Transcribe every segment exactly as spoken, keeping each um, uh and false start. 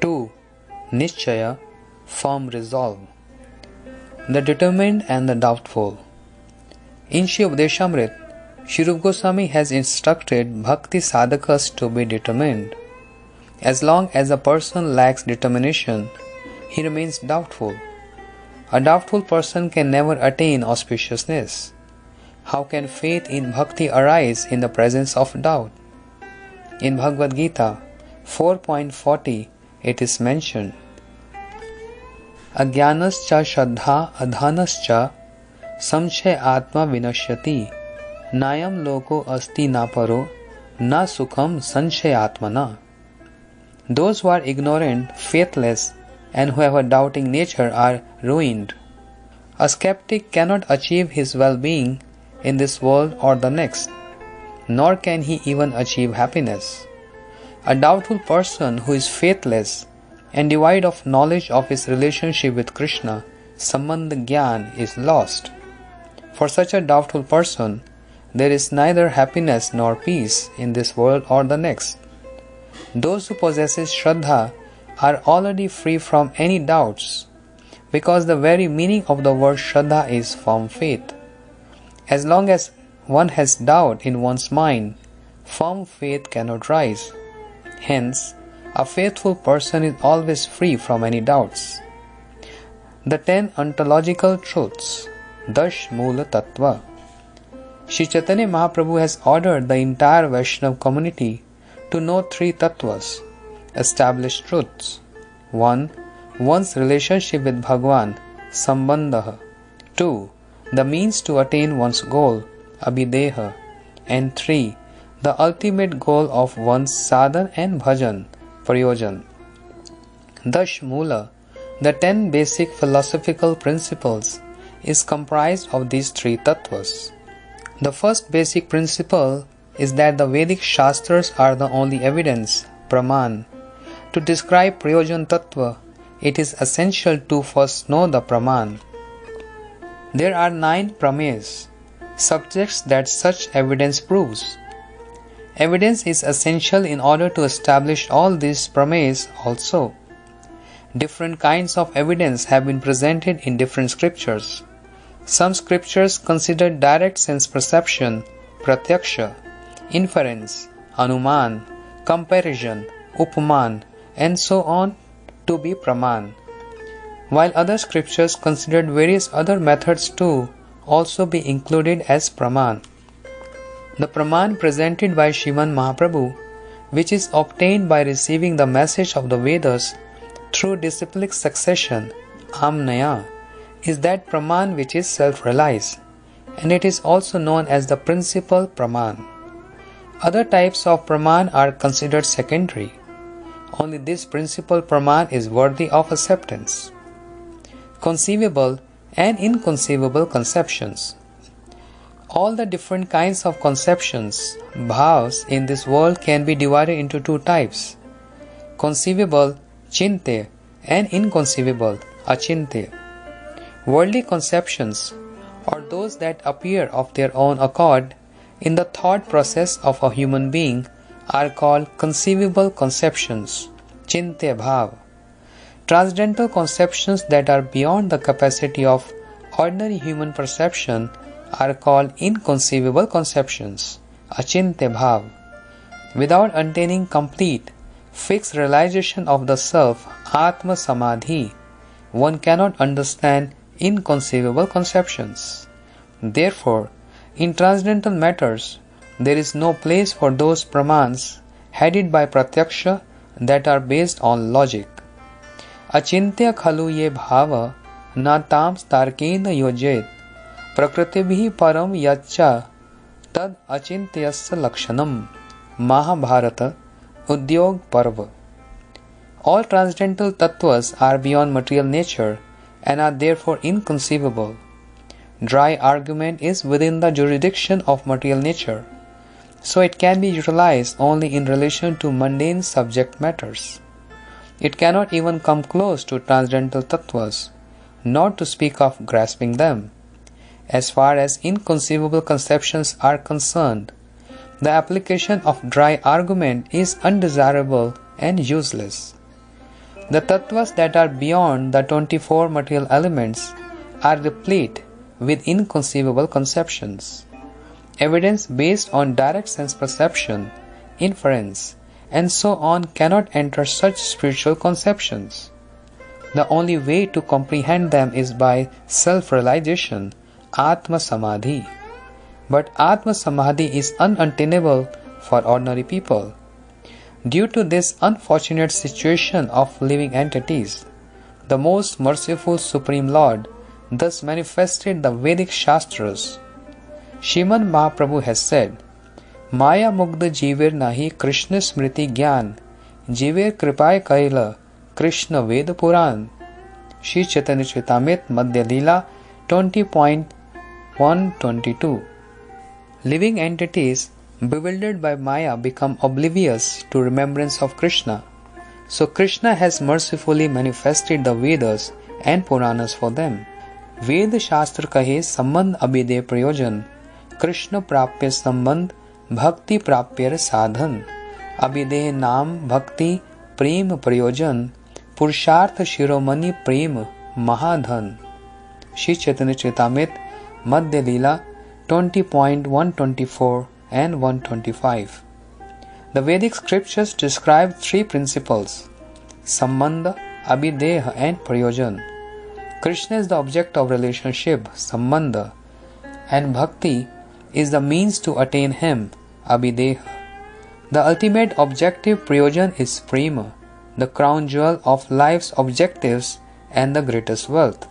two. Nishchaya, firm resolve. The determined and the doubtful. In Shri Upadeshamrit, Shri Rupa Goswami has instructed bhakti sadhakas to be determined. As long as a person lacks determination, he remains doubtful. A doubtful person can never attain auspiciousness. How can faith in bhakti arise in the presence of doubt? In Bhagavad Gita four point forty, it is mentioned, Ajnanascha shraddha adhanascha samshay atma vinashyati nayam loko asti na paro na sukham sanshay atmana. Those who are ignorant, faithless, and who have a doubting nature are ruined. A skeptic cannot achieve his well-being in this world or the next, nor can he even achieve happiness. A doubtful person who is faithless and devoid of knowledge of his relationship with Krishna, Sambandha Gyan, is lost. For such a doubtful person, there is neither happiness nor peace in this world or the next. Those who possess Shraddha are already free from any doubts, because the very meaning of the word Shraddha is firm faith. As long as one has doubt in one's mind, firm faith cannot rise. Hence, a faithful person is always free from any doubts. The ten ontological truths, Dash Mula Tattva. Shri Chaitanya Mahaprabhu has ordered the entire Vaishnava community to know three tattvas, established truths. one. One's relationship with Bhagavan, Sambandha. two. The means to attain one's goal, Abhideha. And three. The ultimate goal of one's sadhana and bhajan, Prayojan. Dash Mula, the ten basic philosophical principles, is comprised of these three tattvas. The first basic principle is that the Vedic Shastras are the only evidence, Praman. To describe Prayojan Tattva, it is essential to first know the Praman. There are nine Prames, subjects that such evidence proves. Evidence is essential in order to establish all these Prames also. Different kinds of evidence have been presented in different scriptures. Some scriptures consider direct sense perception, pratyaksha, inference, anuman, comparison, upaman, and so on to be praman, while other scriptures considered various other methods to also be included as praman. The praman presented by Sriman Mahaprabhu, which is obtained by receiving the message of the Vedas through disciplic succession, amnaya, is that praman which is self-realized, and it is also known as the principal praman. Other types of praman are considered secondary. Only this principal praman is worthy of acceptance. Conceivable and inconceivable conceptions. All the different kinds of conceptions, bhavs, in this world can be divided into two types: conceivable, chintya, and inconceivable, achintya. Worldly conceptions, or those that appear of their own accord in the thought process of a human being, are called conceivable conceptions, chintya bhav. Transcendental conceptions that are beyond the capacity of ordinary human perception are called inconceivable conceptions, achintya bhav. Without attaining complete, fixed realization of the self, atma samadhi, one cannot understand inconceivable conceptions. Therefore, in transcendental matters, there is no place for those pramans headed by pratyaksha that are based on logic. Achintya khalu ye bhava na tam starkena yojet prakrtibhi param yacha tad achintyasya lakshanam. Mahabharata Udyog Parva. All transcendental tattvas are beyond material nature and are therefore inconceivable. Dry argument is within the jurisdiction of material nature, so it can be utilized only in relation to mundane subject matters. It cannot even come close to transcendental tattvas, not to speak of grasping them. As far as inconceivable conceptions are concerned, the application of dry argument is undesirable and useless. The tattvas that are beyond the twenty-four material elements are replete with inconceivable conceptions. Evidence based on direct sense perception, inference, and so on cannot enter such spiritual conceptions. The only way to comprehend them is by self-realization, Atma Samadhi. But Atma Samadhi is unattainable for ordinary people. Due to this unfortunate situation of living entities, the most merciful Supreme Lord thus manifested the Vedic Shastras. Srimad Mahaprabhu has said, Maya Mugdha Jeever Nahi Krishna Smriti Gyan, Jeever Kripay Kaila Krishna Veda Puran. Shri Chaitanya Charitamrita Madhya Leela twenty point one twenty-two. Living entities bewildered by Maya become oblivious to remembrance of Krishna. So Krishna has mercifully manifested the Vedas and Puranas for them. Veda Shastra kahe sambandh abhide prayojan, Krishna prapya sambandh bhakti prapya sadhan, abhide naam bhakti prem prayojan, purusharth shiromani prem mahadhan. Shri Chaitanya Charitamrita Madhya Leela twenty point one twenty-four and one twenty-five. The Vedic scriptures describe three principles: Sambandha, Abhideha and Prayojan. Krishna is the object of relationship, Sambandha, and Bhakti is the means to attain Him, Abhideha. The ultimate objective, Prayojan, is Prema, the crown jewel of life's objectives and the greatest wealth.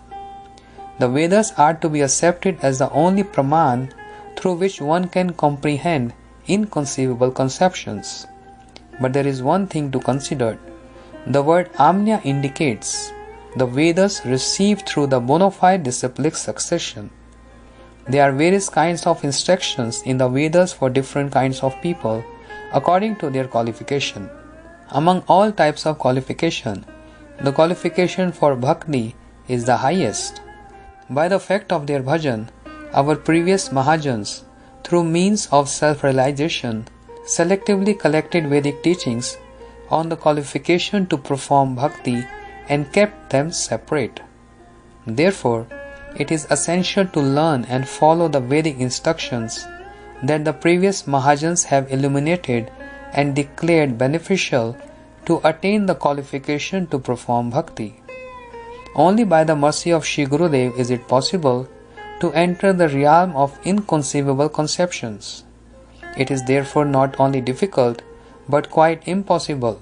The Vedas are to be accepted as the only Praman through which one can comprehend inconceivable conceptions. But there is one thing to consider. The word Amnya indicates the Vedas received through the bona fide disciplic succession. There are various kinds of instructions in the Vedas for different kinds of people according to their qualification. Among all types of qualification, the qualification for Bhakti is the highest. By the fact of their bhajan, our previous Mahajans, through means of self-realization, selectively collected Vedic teachings on the qualification to perform bhakti and kept them separate. Therefore, it is essential to learn and follow the Vedic instructions that the previous Mahajans have illuminated and declared beneficial to attain the qualification to perform bhakti. Only by the mercy of Shri Gurudev is it possible to enter the realm of inconceivable conceptions. It is therefore not only difficult but quite impossible.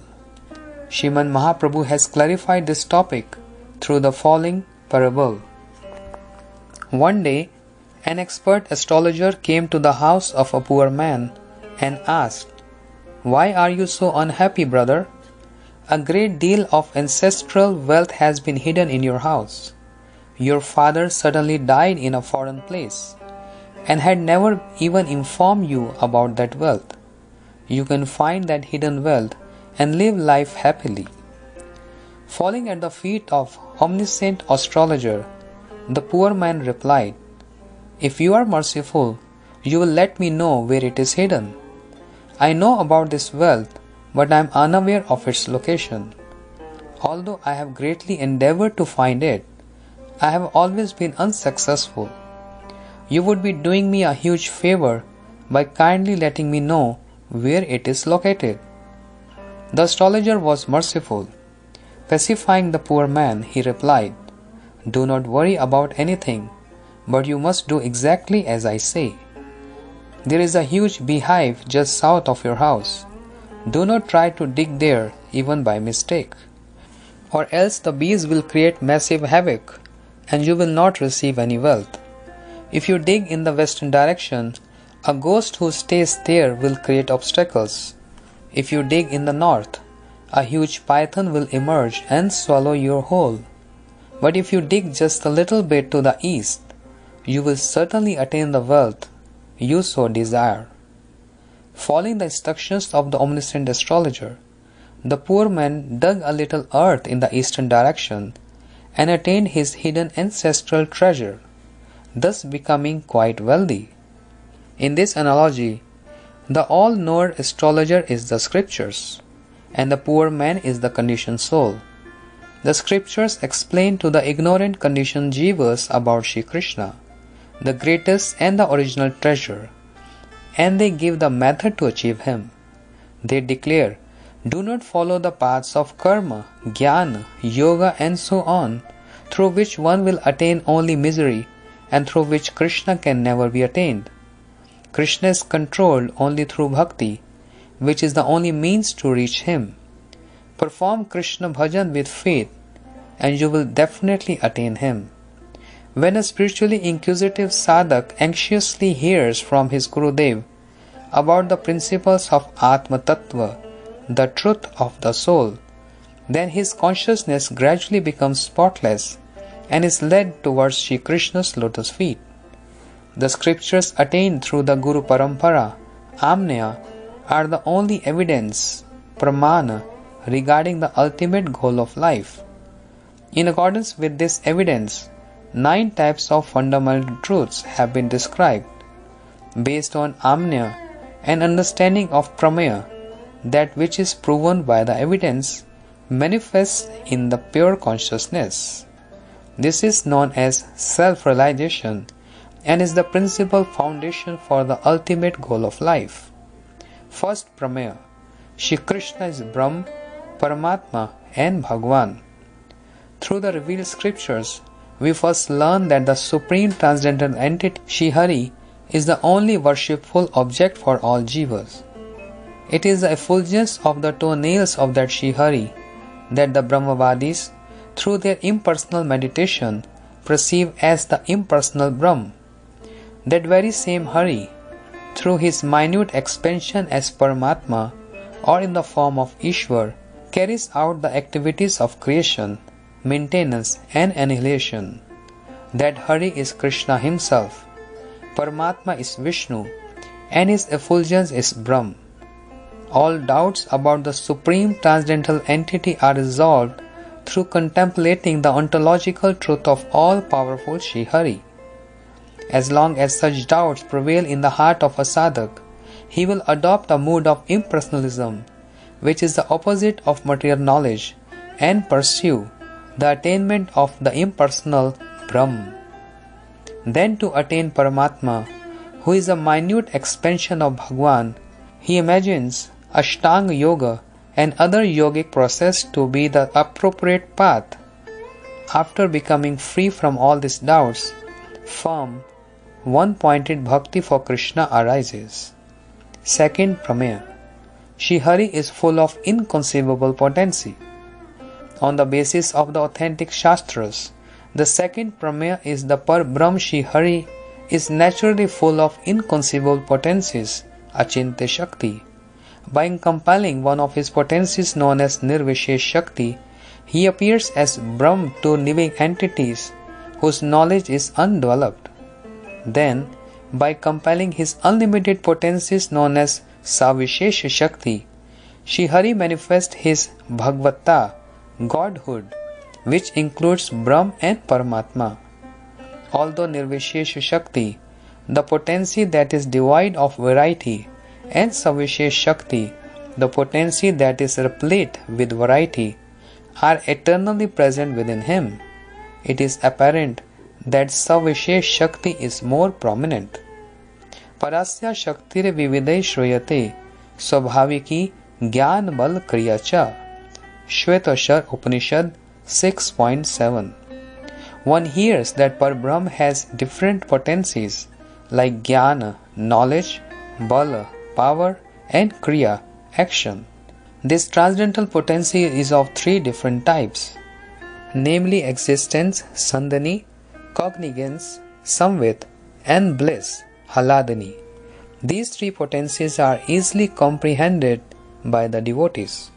Srimad Mahaprabhu has clarified this topic through the following parable. One day, an expert astrologer came to the house of a poor man and asked, "Why are you so unhappy, brother? A great deal of ancestral wealth has been hidden in your house. Your father suddenly died in a foreign place and had never even informed you about that wealth. You can find that hidden wealth and live life happily." Falling at the feet of omniscient astrologer, the poor man replied, "If you are merciful, you will let me know where it is hidden. I know about this wealth, but I am unaware of its location. Although I have greatly endeavored to find it, I have always been unsuccessful. You would be doing me a huge favor by kindly letting me know where it is located." The astrologer was merciful. Pacifying the poor man, he replied, "Do not worry about anything, but you must do exactly as I say. There is a huge beehive just south of your house. Do not try to dig there even by mistake, or else the bees will create massive havoc and you will not receive any wealth. If you dig in the western direction, a ghost who stays there will create obstacles. If you dig in the north, a huge python will emerge and swallow your whole. But if you dig just a little bit to the east, you will certainly attain the wealth you so desire." Following the instructions of the omniscient astrologer, the poor man dug a little earth in the eastern direction and attained his hidden ancestral treasure, thus becoming quite wealthy. In this analogy, the all-knower astrologer is the scriptures, and the poor man is the conditioned soul. The scriptures explain to the ignorant conditioned jivas about Shri Krishna, the greatest and the original treasure, and they give the method to achieve him. They declare, do not follow the paths of karma, jnana, yoga and so on, through which one will attain only misery and through which Krishna can never be attained. Krishna is controlled only through bhakti, which is the only means to reach him. Perform Krishna bhajan with faith and you will definitely attain him. When a spiritually inquisitive sadhak anxiously hears from his Gurudev about the principles of Atma Tattva, the truth of the soul, then his consciousness gradually becomes spotless and is led towards Shri Krishna's lotus feet. The scriptures attained through the Guru Parampara, Amnya, are the only evidence, pramana, regarding the ultimate goal of life. In accordance with this evidence, nine types of fundamental truths have been described. Based on Amnya and understanding of Pramaya, that which is proven by the evidence manifests in the pure consciousness. This is known as self-realization and is the principal foundation for the ultimate goal of life. First Pramaya, Shri Krishna is Brahm, Paramatma and Bhagwan. Through the revealed scriptures, we first learn that the supreme transcendental entity, Shri Hari, is the only worshipful object for all jivas. It is the effulgence of the toenails of that Shri Hari that the Brahmavadis, through their impersonal meditation, perceive as the impersonal Brahm. That very same Hari, through his minute expansion as Paramatma or in the form of Ishwar, carries out the activities of creation, maintenance and annihilation. That Hari is Krishna himself, Paramatma is Vishnu, and his effulgence is Brahm. All doubts about the supreme transcendental entity are resolved through contemplating the ontological truth of all-powerful Shri Hari. As long as such doubts prevail in the heart of a sadhak, he will adopt a mood of impersonalism, which is the opposite of material knowledge, and pursue the attainment of the impersonal Brahm. Then to attain Paramatma, who is a minute expansion of Bhagwan, he imagines Ashtanga Yoga and other yogic process to be the appropriate path. After becoming free from all these doubts, firm, one-pointed bhakti for Krishna arises. Second Pramaya, Shri Hari is full of inconceivable potency. On the basis of the authentic Shastras, the second Pramaya is the Par Brahm Shri Hari is naturally full of inconceivable potencies, Achintya Shakti. By compelling one of his potencies known as Nirvishesh Shakti, he appears as Brahm to living entities whose knowledge is undeveloped. Then, by compelling his unlimited potencies known as Savishesha Shakti, Shri Hari manifests his Bhagavata, Godhood, which includes Brahm and Paramatma. Although Nirvishesha Shakti, the potency that is devoid of variety, and Savishesh Shakti, the potency that is replete with variety, are eternally present within him, it is apparent that Savishesh Shakti is more prominent. Parasya Shaktire Vividai Shruyate Swabhaviki Gyan Bal Kriya Cha. Shvetashar Upanishad six point seven. One hears that Parbrahm has different potencies like Jnana, knowledge, Bala, power, and Kriya, action. This transcendental potency is of three different types, namely existence, Sandhani, cognizance, Samvit, and bliss, Haladani. These three potencies are easily comprehended by the devotees.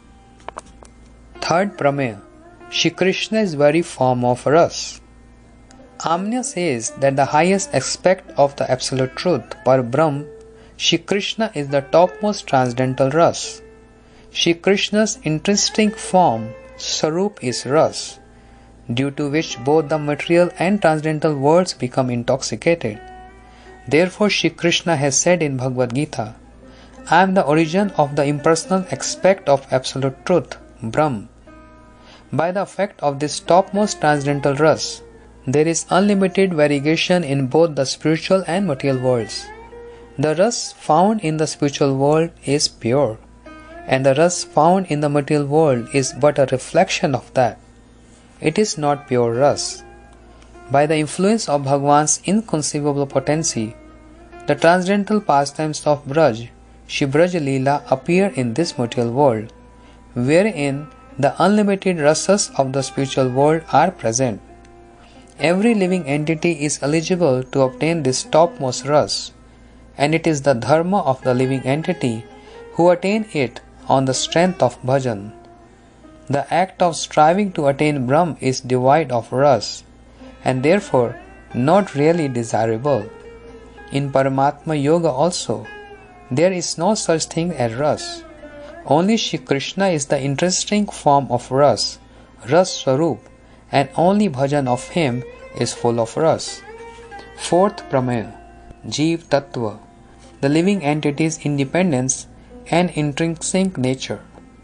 Third Pramaya, Shri Krishna is very form of ras. Amnya says that the highest aspect of the absolute truth, Par Brahm, Shri Krishna is the topmost transcendental ras. Shri Krishna's intrinsic form, Sarup, is ras, due to which both the material and transcendental worlds become intoxicated. Therefore, Shri Krishna has said in Bhagavad Gita, I am the origin of the impersonal aspect of absolute truth, Brahm. By the effect of this topmost transcendental ras, there is unlimited variegation in both the spiritual and material worlds. The ras found in the spiritual world is pure, and the ras found in the material world is but a reflection of that. It is not pure ras. By the influence of Bhagwan's inconceivable potency, the transcendental pastimes of Braj, Shri Braj Leela, appear in this material world, wherein the unlimited rasas of the spiritual world are present. Every living entity is eligible to obtain this topmost ras, and it is the dharma of the living entity who attain it on the strength of bhajan. The act of striving to attain Brahm is devoid of ras, and therefore not really desirable. In Paramatma Yoga also, there is no such thing as ras. Only Shri Krishna is the interesting form of ras, ras swarup, and only bhajan of him is full of ras. Fourth Prameya, Jeev Tattva, the living entity's independence and intrinsic nature.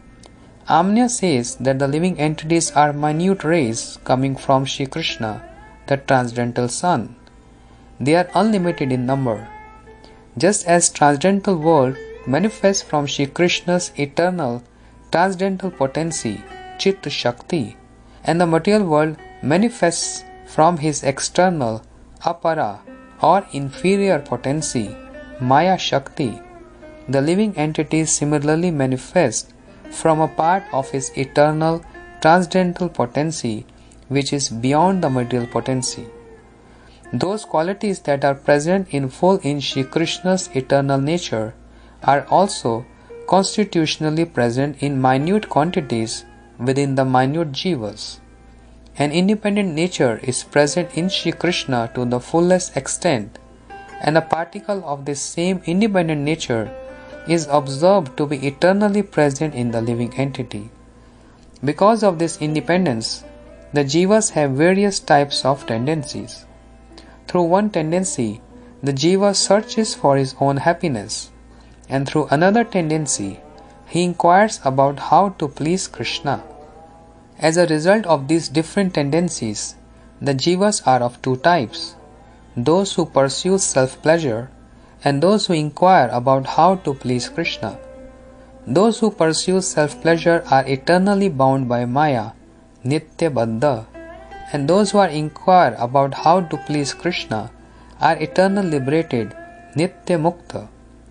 Amnya says that the living entities are minute rays coming from Shri Krishna, the transcendental Sun. They are unlimited in number. Just as transcendental world manifests from Shri Krishna's eternal transcendental potency, Chit Shakti, and the material world manifests from his external Apara or inferior potency, Maya Shakti, the living entities similarly manifest from a part of his eternal transcendental potency, which is beyond the material potency. Those qualities that are present in full in Shri Krishna's eternal nature are also constitutionally present in minute quantities within the minute jivas. An independent nature is present in Shri Krishna to the fullest extent, and a particle of this same independent nature is observed to be eternally present in the living entity. Because of this independence, the jivas have various types of tendencies. Through one tendency, the jiva searches for his own happiness, and through another tendency, he inquires about how to please Krishna. As a result of these different tendencies, the jivas are of two types: those who pursue self-pleasure and those who inquire about how to please Krishna. Those who pursue self-pleasure are eternally bound by Maya, Nitya Bandha, and those who are inquire about how to please Krishna are eternally liberated, Nitya Mukta.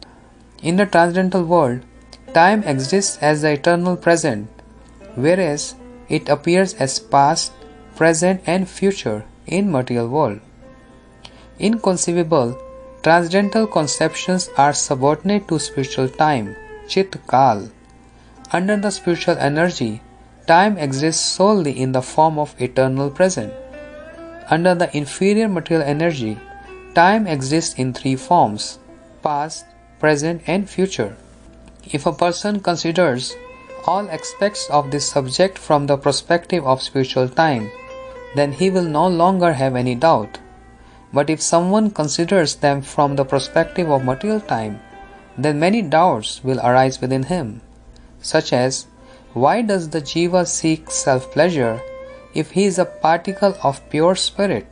In the transcendental world, time exists as the eternal present, whereas it appears as past, present and future in material world. Inconceivable, transcendental conceptions are subordinate to spiritual time, Chit Kal. Under the spiritual energy, time exists solely in the form of eternal present. Under the inferior material energy, time exists in three forms: past, present and future. If a person considers all aspects of this subject from the perspective of spiritual time, then he will no longer have any doubt. But if someone considers them from the perspective of material time, then many doubts will arise within him, such as, why does the jiva seek self-pleasure if he is a particle of pure spirit?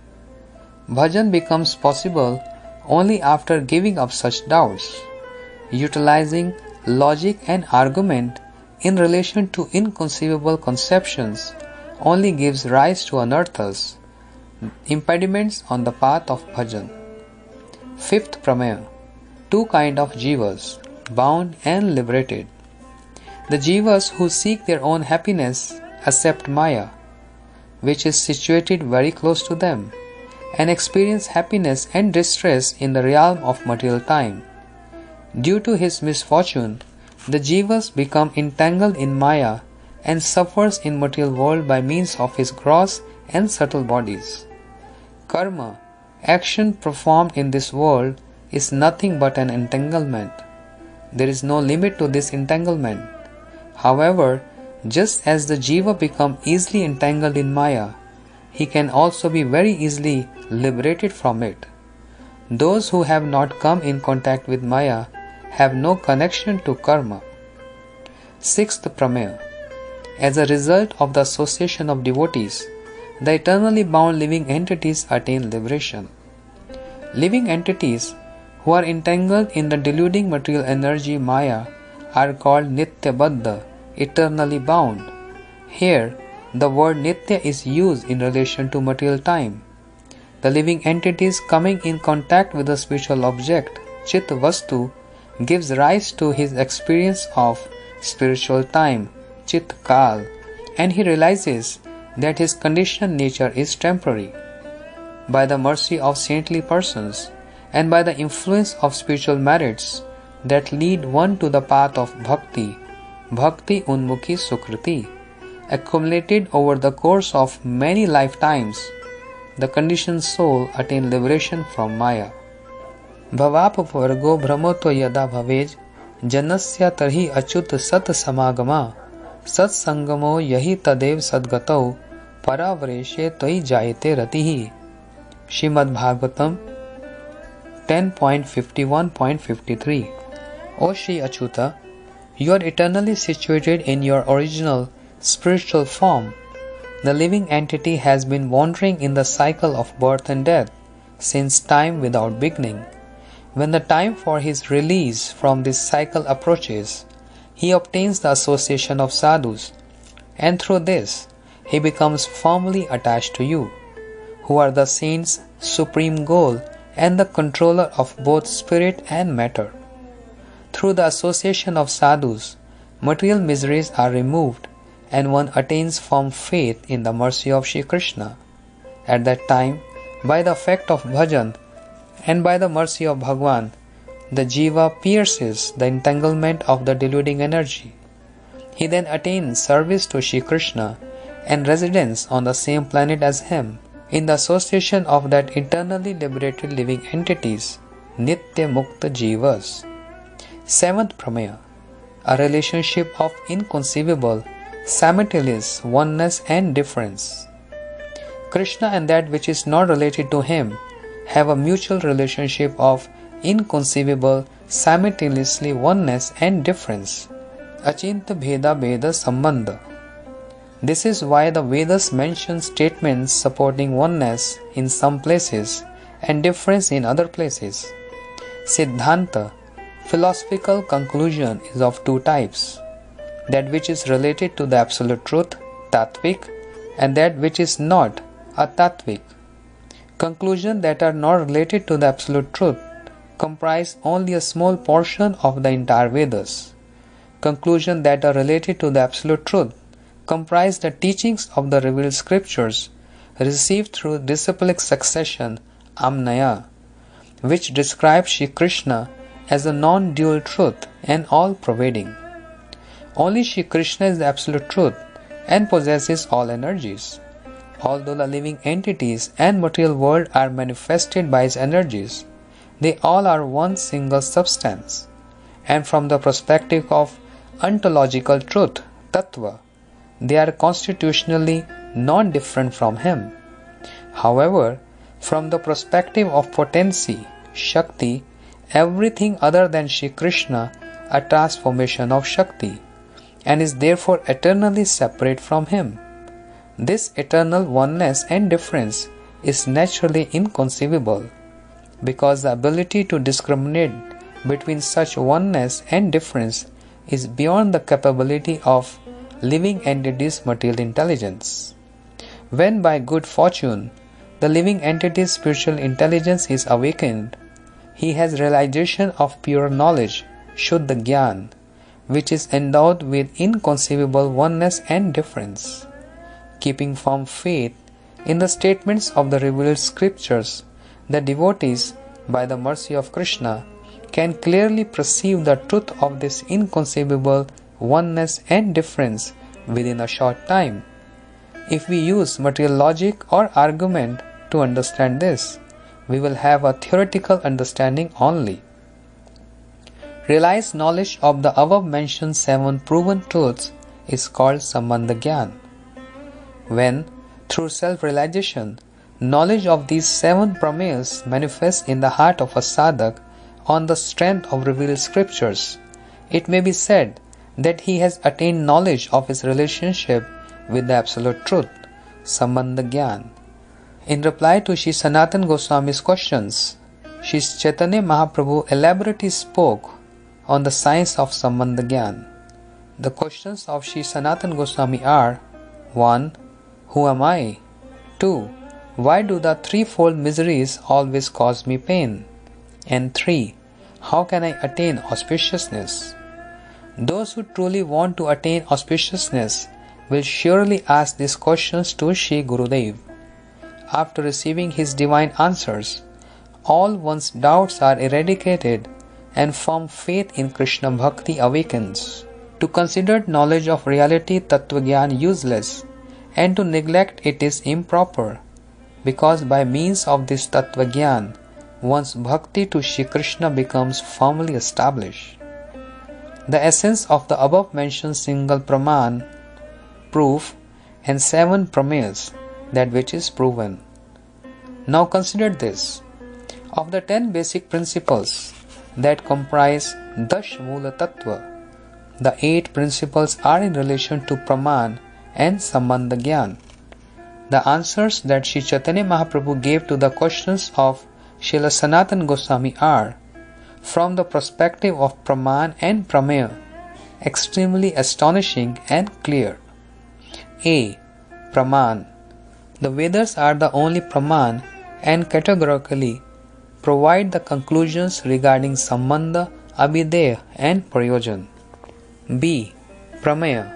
Bhajan becomes possible only after giving up such doubts. Utilizing logic and argument in relation to inconceivable conceptions only gives rise to anarthas, impediments on the path of bhajan. Fifth Prameya, two kinds of jivas, bound and liberated. The jivas who seek their own happiness accept Maya, which is situated very close to them, and experience happiness and distress in the realm of material time. Due to his misfortune, the jivas become entangled in Maya and suffers in material world by means of his gross and subtle bodies. Karma, action performed in this world, is nothing but an entanglement. There is no limit to this entanglement. However, just as the jiva becomes easily entangled in Maya, he can also be very easily liberated from it. Those who have not come in contact with Maya have no connection to karma. Sixth Prameya, As a result of the association of devotees, the eternally bound living entities attain liberation. Living entities who are entangled in the deluding material energy Maya are called Nitya Baddha, eternally bound. Here, the word Nitya is used in relation to material time. The living entities coming in contact with the spiritual object, Chit Vastu, gives rise to his experience of spiritual time, Chit Kal, and he realizes that his conditioned nature is temporary. By the mercy of saintly persons and by the influence of spiritual merits that lead one to the path of bhakti, bhakti unmukhi sukriti, accumulated over the course of many lifetimes, the conditioned soul attains liberation from Maya. Bhavap vargo brahmoto yada bhavej janasya tarhi achut sat samagama sat sangamo yahi tadev sadgatau paravreshe toi jayate ratihi. Shrimad Bhagavatam ten point fifty-one point fifty-three. O Shri Achyuta, you are eternally situated in your original spiritual form. The living entity has been wandering in the cycle of birth and death since time without beginning. When the time for his release from this cycle approaches, he obtains the association of sadhus, and through this he becomes firmly attached to you, who are the saint's supreme goal and the controller of both spirit and matter. Through the association of sadhus, material miseries are removed and one attains firm faith in the mercy of Shri Krishna. At that time, by the effect of bhajan and by the mercy of Bhagwan, the jiva pierces the entanglement of the deluding energy. He then attains service to Shri Krishna and residence on the same planet as him, in the association of that eternally liberated living entities, Nitya Mukta Jivas. Seventh Prameya, a relationship of inconceivable, simultaneous oneness and difference. Krishna and that which is not related to him have a mutual relationship of inconceivable, simultaneously oneness and difference. Achinta Bheda Bheda Sambandha. This is why the Vedas mention statements supporting oneness in some places and difference in other places. Siddhanta, philosophical conclusion, is of two types: that which is related to the absolute truth, Tattvik, and that which is not, Atattvik. Conclusions that are not related to the absolute truth comprise only a small portion of the entire Vedas. Conclusions that are related to the absolute truth comprise the teachings of the revealed scriptures received through disciplic succession, Amnaya, which describes Shri Krishna as a non-dual truth and all-pervading. Only Shri Krishna is the absolute truth and possesses all energies. Although the living entities and material world are manifested by his energies, they all are one single substance, and from the perspective of ontological truth, Tattva, they are constitutionally non-different from him. However, from the perspective of potency, Shakti, everything other than Shri Krishna a transformation of Shakti, and is therefore eternally separate from him. This eternal oneness and difference is naturally inconceivable, because the ability to discriminate between such oneness and difference is beyond the capability of living entities' material intelligence. When by good fortune the living entity's spiritual intelligence is awakened, he has realization of pure knowledge, Shuddha Gyan, which is endowed with inconceivable oneness and difference. Keeping firm faith in the statements of the revealed scriptures, the devotees, by the mercy of Krishna, can clearly perceive the truth of this inconceivable oneness and difference within a short time. If we use material logic or argument to understand this, we will have a theoretical understanding only. Realized knowledge of the above mentioned seven proven truths is called Sambandha Gyan. When, through self-realization, knowledge of these seven prameyas manifests in the heart of a sadhak on the strength of revealed scriptures, it may be said that he has attained knowledge of his relationship with the Absolute Truth, Sambandha Gyan. In reply to Sri Sanatana Goswami's questions, Sri Chaitanya Mahaprabhu elaborately spoke on the science of Sambandha Gyan. The questions of Sri Sanatana Goswami are: one. Who am I? two. Why do the threefold miseries always cause me pain? And three. How can I attain auspiciousness? Those who truly want to attain auspiciousness will surely ask these questions to Sri Gurudev. After receiving his divine answers, all one's doubts are eradicated and firm faith in Krishna Bhakti awakens. To consider knowledge of reality Tattva-gyan useless and to neglect it is improper, because by means of this Tattva-gyan, one's bhakti to Shri Krishna becomes firmly established. The essence of the above mentioned single praman, proof, and seven pramayas, that which is proven. Now consider this. Of the ten basic principles that comprise Dash Mula Tattva, the eight principles are in relation to praman and Sambandha Gyan. The answers that Sri Chaitanya Mahaprabhu gave to the questions of Srila Sanatana Goswami are, from the perspective of praman and pramaya, extremely astonishing and clear. A. Praman. The Vedas are the only praman and categorically provide the conclusions regarding Sambandha, Abhideya and Prayojan. B. Pramaya.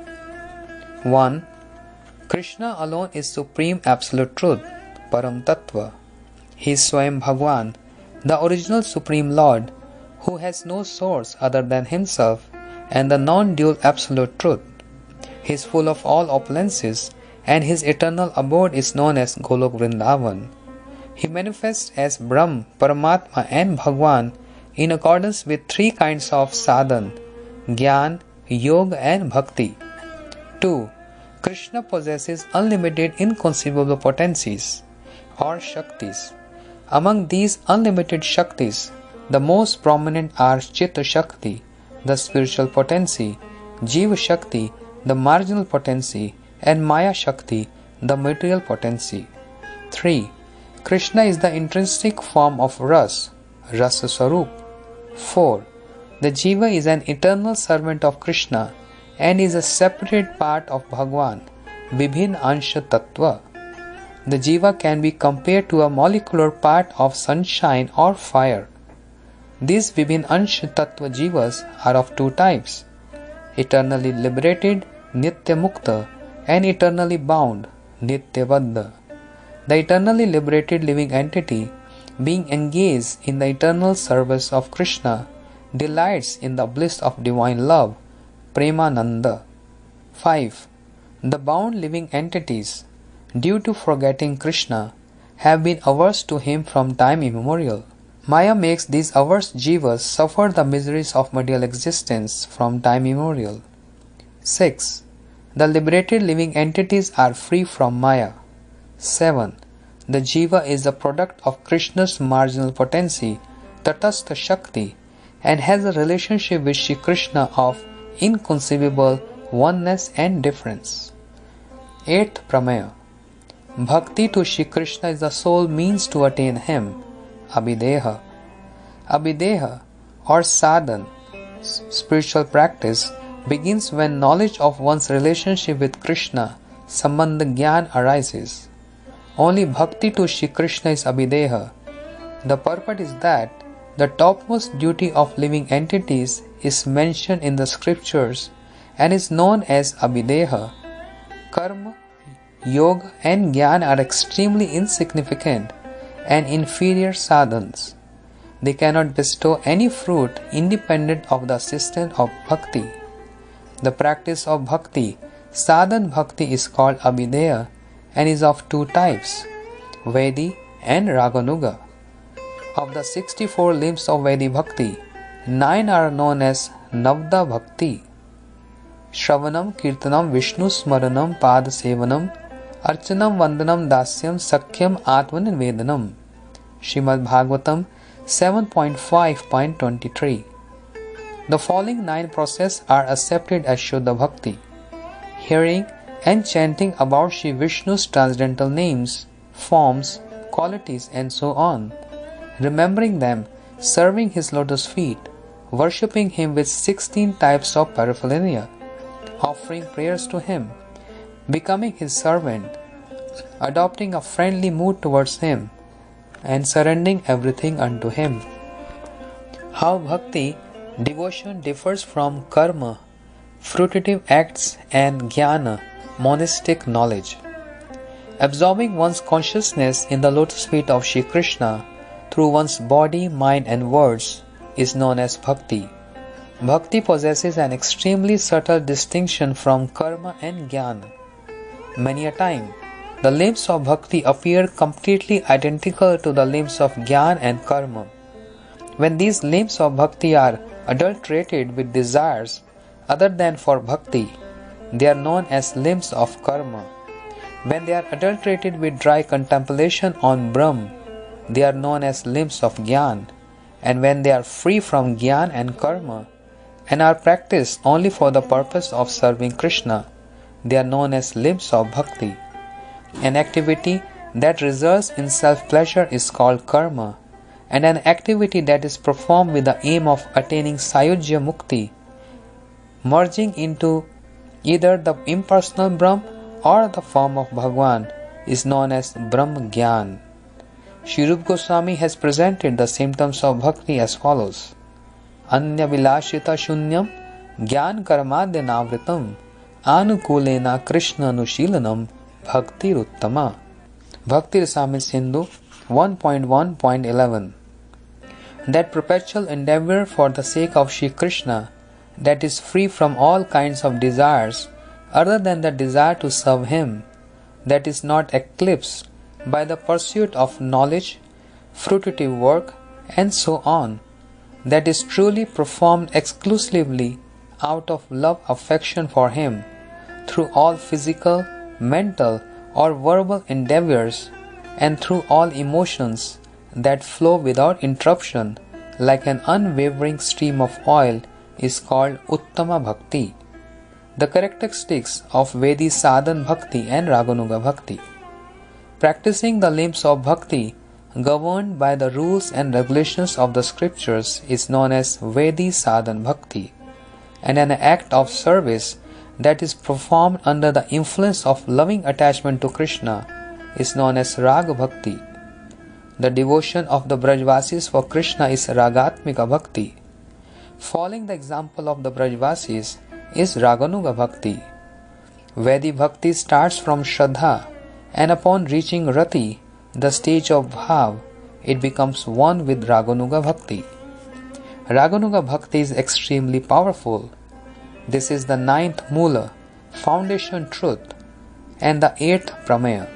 one. Krishna alone is Supreme Absolute Truth, Param Tattva. He is Swayam Bhagwan, the original Supreme Lord, who has no source other than himself and the non-dual Absolute Truth. He is full of all opulences and his eternal abode is known as Golok Vrindavan. He manifests as Brahm, Paramatma and Bhagwan in accordance with three kinds of sadhan, Gyan, Yoga and Bhakti. two. Krishna possesses unlimited inconceivable potencies or Shaktis. Among these unlimited Shaktis, the most prominent are Chitta Shakti, the spiritual potency, Jiva Shakti, the marginal potency, and Maya Shakti, the material potency. three. Krishna is the intrinsic form of Ras, Rasa Swarup. four. The Jiva is an eternal servant of Krishna and is a separate part of Bhagwan, Vibhin Ansha Tattva. The Jiva can be compared to a molecular part of sunshine or fire. These Vibhin Ansha Tattva Jivas are of two types, eternally liberated, Nitya Mukta, and eternally bound, Nitya Baddha. The eternally liberated living entity, being engaged in the eternal service of Krishna, delights in the bliss of divine love, Premananda. five. The bound living entities, due to forgetting Krishna, have been averse to him from time immemorial. Maya makes these averse jivas suffer the miseries of material existence from time immemorial. six. The liberated living entities are free from Maya. seven. The jiva is the product of Krishna's marginal potency, Tatastha Shakti, and has a relationship with Shri Krishna of inconceivable oneness and difference. eighth Pramaya. Bhakti to Shri Krishna is the sole means to attain him, Abhideha. Abhideha or sadhan, spiritual practice, begins when knowledge of one's relationship with Krishna, Sambandha Gyan, arises. Only bhakti to Shri Krishna is Abhideha. The purport is that the topmost duty of living entities is mentioned in the scriptures and is known as Abhideha. Karma, Yoga and Gyan are extremely insignificant and inferior sadhans. They cannot bestow any fruit independent of the assistance of bhakti. The practice of bhakti, sadhan bhakti, is called Abhideya and is of two types, Vaidhi and Raganuga. Of the sixty-four limbs of Vaidhi Bhakti, nine are known as Navda Bhakti. Shravanam, Kirtanam, Vishnu Smaranam, Pada Sevanam, Archanam, Vandanam, Dasyam, Sakhyam, Atmanivedanam. Srimad Bhagavatam seven point five point twenty-three. The following nine processes are accepted as Shuddha Bhakti: hearing and chanting about Shri Vishnu's transcendental names, forms, qualities, and so on, remembering them, serving his lotus feet, worshipping him with sixteen types of paraphernalia, offering prayers to him, becoming his servant, adopting a friendly mood towards him, and surrendering everything unto him. How bhakti, devotion, differs from karma, fruitive acts, and jnana, monastic knowledge. Absorbing one's consciousness in the lotus feet of Shri Krishna through one's body, mind, and words is known as bhakti. Bhakti possesses an extremely subtle distinction from karma and jnana. Many a time, the limbs of bhakti appear completely identical to the limbs of jnana and karma. When these limbs of bhakti are adulterated with desires other than for bhakti, they are known as limbs of karma. When they are adulterated with dry contemplation on Brahm, they are known as limbs of jnana. And when they are free from jnana and karma, and are practiced only for the purpose of serving Krishna, they are known as limbs of bhakti. An activity that results in self-pleasure is called karma, and an activity that is performed with the aim of attaining Sayujya Mukti, merging into either the impersonal Brahm or the form of Bhagwan, is known as Brahm Gyan. Shri Rupa Goswami has presented the symptoms of bhakti as follows: Anya vilashita shunyam jnana karmadya navritam anukulena krishna anushilanam bhakti uttama. Bhakti Rasamrita Sindhu one point one point eleven. That perpetual endeavor for the sake of Shri Krishna that is free from all kinds of desires other than the desire to serve him, that is not eclipsed by the pursuit of knowledge, fruitive work, and so on, that is truly performed exclusively out of love affection for him, through all physical, mental, or verbal endeavors, and through all emotions that flow without interruption like an unwavering stream of oil, is called Uttama Bhakti. The characteristics of Vedi Sadhan Bhakti and Raganuga Bhakti. Practicing the limbs of bhakti governed by the rules and regulations of the scriptures is known as Vedi Sadhan Bhakti, and an act of service that is performed under the influence of loving attachment to Krishna is known as Raga Bhakti. The devotion of the Brajvasis for Krishna is Ragatmika Bhakti. Following the example of the Brajvasis is Raganuga Bhakti. Vedi Bhakti starts from Shraddha, and upon reaching Rati, the stage of Bhav, it becomes one with Raganuga Bhakti. Raganuga Bhakti is extremely powerful. This is the ninth Mula, foundation truth, and the eighth Pramaya.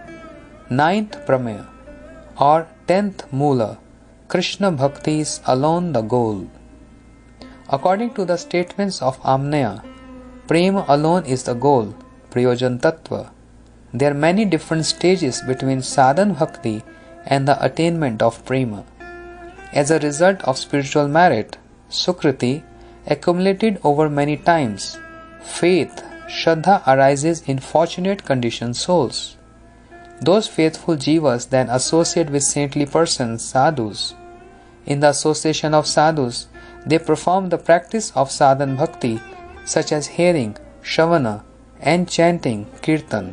Ninth Pramaya, or tenth Mula, Krishna Bhakti is alone the goal. According to the statements of Amnaya, Prema alone is the goal, Prayojan Tattva. There are many different stages between sadhan bhakti and the attainment of prema. As a result of spiritual merit, sukriti, accumulated over many times, faith, shraddha arises in fortunate conditioned souls. Those faithful jivas then associate with saintly persons, sadhus. In the association of sadhus, they perform the practice of sadhan bhakti, such as hearing, shravana, and chanting, kirtan.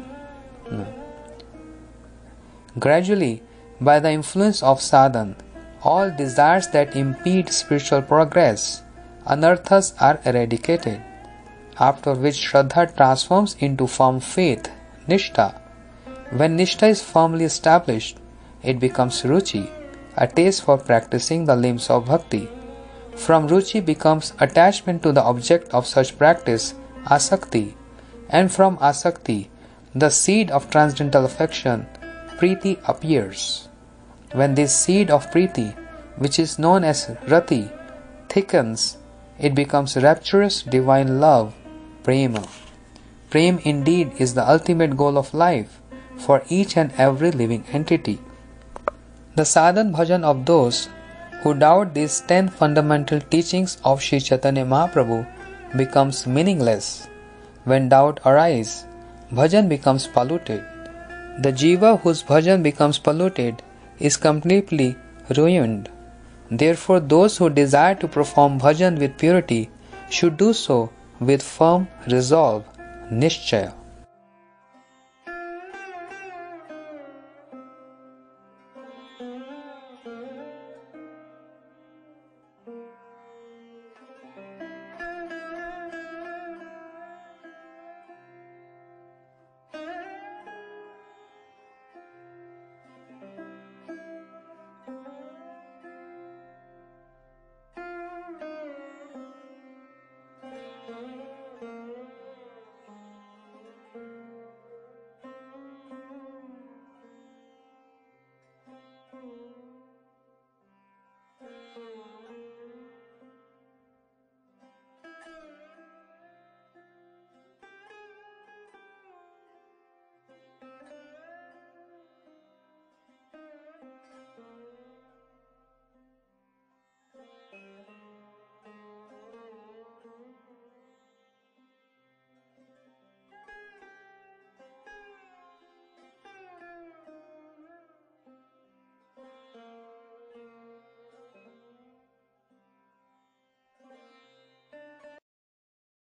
Gradually, by the influence of sadhan, all desires that impede spiritual progress, anarthas, are eradicated, after which Shraddha transforms into firm faith, Nishtha. When Nishtha is firmly established, it becomes Ruchi, a taste for practicing the limbs of bhakti. From Ruchi becomes attachment to the object of such practice, Asakti, and from Asakti, the seed of transcendental affection, Priti, appears. When this seed of Priti, which is known as Rati, thickens, it becomes rapturous divine love, Prema. Prema indeed is the ultimate goal of life for each and every living entity. The sadhan bhajan of those who doubt these ten fundamental teachings of Sri Chaitanya Mahaprabhu becomes meaningless. When doubt arises, bhajan becomes polluted. The jiva whose bhajan becomes polluted is completely ruined. Therefore, those who desire to perform bhajan with purity should do so with firm resolve, nishchaya.